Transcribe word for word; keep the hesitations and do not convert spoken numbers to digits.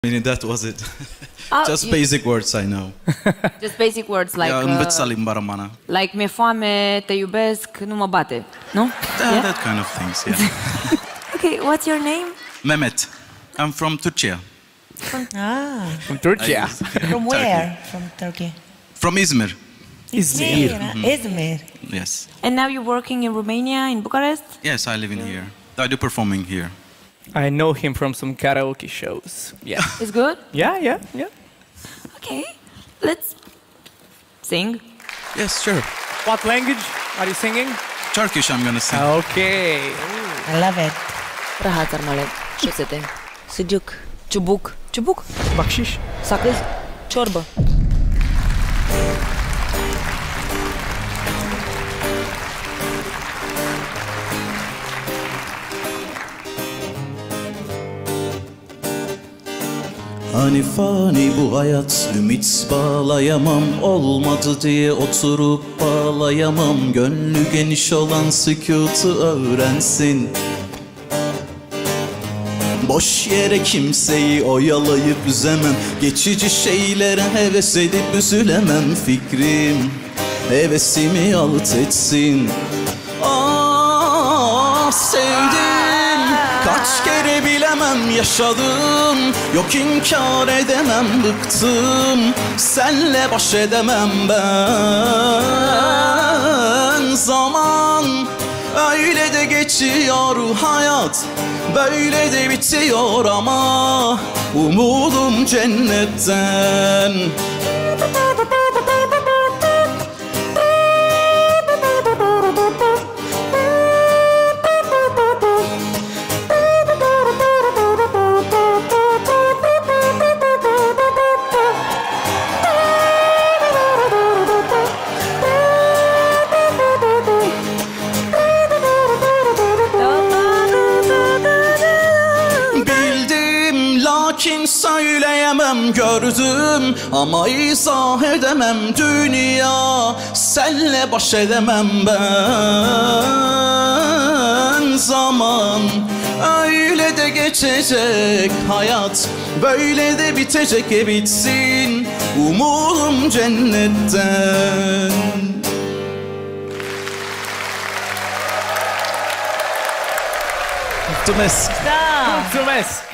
I mean, that was it. Oh, Just you- basic words I know. Just basic words like Yeah, uh, învăța limba română. like mi-e foame, te iubesc, nu mă bate, nu? Yeah, Yeah? that kind of things, yeah. Okay, what's your name? Mehmet. I'm from Turkey. Ah, From Turkey. I- from where? From Turkey. From Izmir. İzmir. Izmir. Yes. And now you're working in Romania, in Bucharest? Yes, I live in here. I do performing here. I know him from some karaoke shows. Yeah. It's good? Yeah, yeah, yeah. Okay, let's sing. Yes, sure. What language are you singing? Turkish I'm gonna sing. Okay. I love it. Rahat armale. Șosete. Sucuk. Ciubuc. Ciubuc. Bakşiş. Sakız. Çorbă. Hani fani bu hayat, ümit bağlayamam. Olmadı diye oturup bağlayamam. Gönlü geniş olan sükutu öğrensin. Boş yere kimseyi oyalayıp üzemem. Geçici şeylere heves edip üzülemem. Fikrim hevesimi alt etsin. Ah sevdim, kaç kere bilemem yaşadım. Yok inkar edemem, bıktım. Senle baş edemem ben. Zaman öyle de geçiyor hayat, böyle de bitiyor ama umudum cennetten. Bildim lakin söyleyemem, gördüm ama izah edemem. Dünya senle baş edemem ben. Zaman öyle de geçecek hayat, böyle de bitecek, e bitsin umudum cennetten. Mulțumesc. Da. Mulțumesc.